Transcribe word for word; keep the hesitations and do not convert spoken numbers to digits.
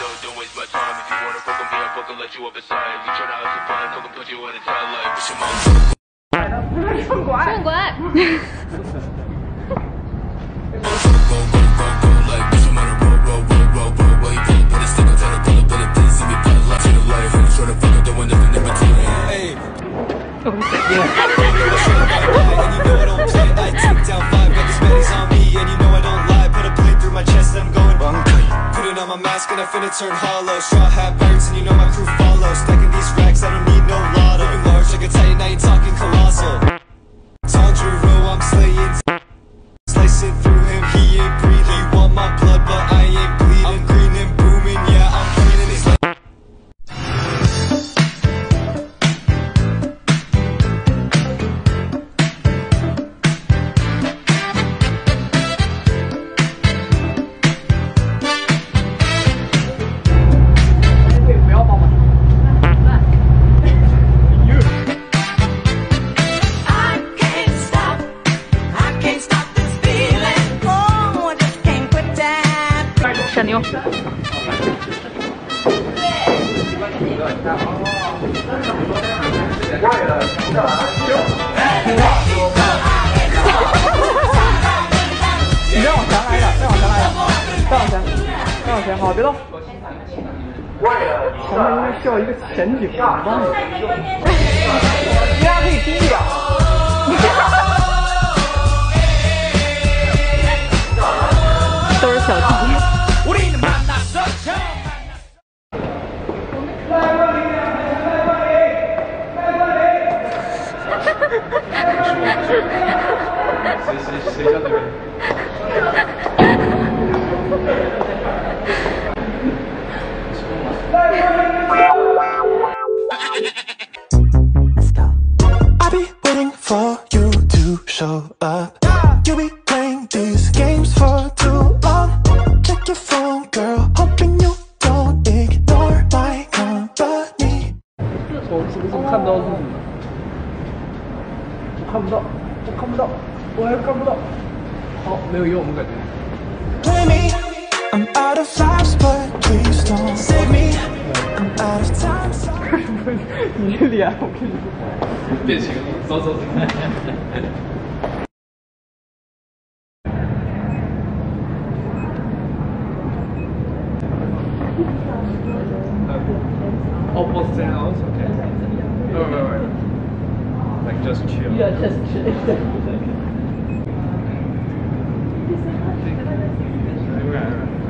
no, don't waste my time. If you wanna fuck with me, I'll fucking let you up inside. You tryna have some fun, fucking put you in a tie like push your mom. 凤管，凤管。 I finna turn hollow, straw hat burns and you know my crew follows. Stacking these racks, I don't need no lotto. Living large like a titan, now you talking colossal. Tanjiro, I'm slaying, slicing through him, he ain't breathing. You want my blood, but I ain't bleeding. I'm green and booming, yeah, I'm cleaning these like 闪牛。 你再往前来一点，再往前来一点，再往前，再往前，好，别动。前面应该需要一个前景，我帮你。你俩可以低一点。都是小弟。 谁谁谁叫对面？ I'll be waiting for you to show up. You'll be playing these games for too long. Check your phone, girl. Hoping you don't ignore my company. 我我怎么看不到自己？我看不到，我看不到，我还看不到。好，没有用，我感觉。 Play me, I'm out of lives, but please don't save me. I'm out of time. 你脸，我跟你说。 变形，走走走。Oh, both channels, okay. No, no, no. Like just chill. Yeah, just chill. Okay.